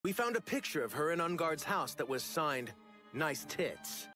We found a picture of her in Unguard's house that was signed, "Nice Tits."